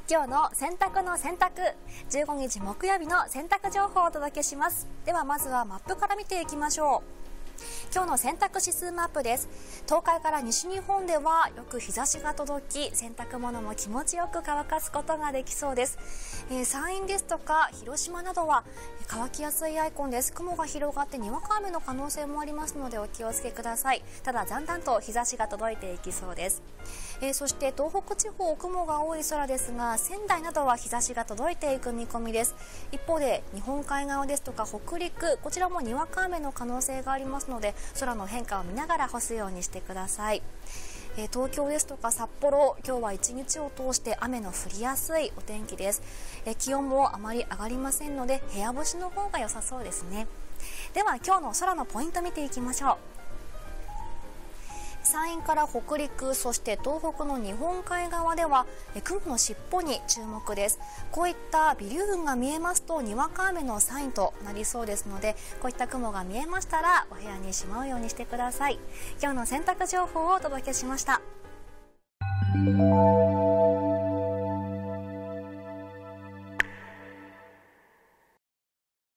今日の洗濯の選択、15日木曜日の洗濯情報をお届けします。ではまずはマップから見ていきましょう。今日の洗濯指数マップです。東海から西日本ではよく日差しが届き、洗濯物も気持ちよく乾かすことができそうです。山陰ですとか広島などは乾きやすいアイコンです。雲が広がってにわか雨の可能性もありますのでお気をつけください。ただだんだんと日差しが届いていきそうです。そして東北地方、雲が多い空ですが、仙台などは日差しが届いていく見込みです。一方で日本海側ですとか北陸、こちらもにわか雨の可能性がありますので、空の変化を見ながら干すようにしてください。東京ですとか札幌、今日は一日を通して雨の降りやすいお天気です。気温もあまり上がりませんので部屋干しの方が良さそうですね。では今日の空のポイント見ていきましょう。山陰から北陸、そして東北の日本海側では雲の尻尾に注目です。こういった微粒雲が見えますとにわか雨のサインとなりそうですので、こういった雲が見えましたらお部屋にしまうようにしてください。今日の洗濯情報をお届けしました。